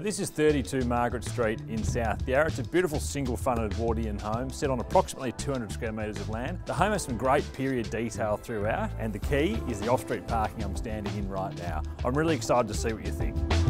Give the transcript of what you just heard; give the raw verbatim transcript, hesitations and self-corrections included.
This is thirty-two Margaret Street in South Yarra. It's a beautiful single-fronted Edwardian home set on approximately two hundred square metres of land. The home has some great period detail throughout, and the key is the off-street parking I'm standing in right now. I'm really excited to see what you think.